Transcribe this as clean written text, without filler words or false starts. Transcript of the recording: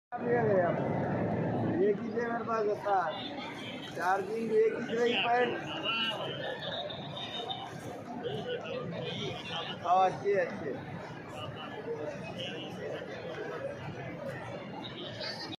एक ही थे मेरे पास होता चार्जिंग एक ही रही पैंट। अच्छे अच्छे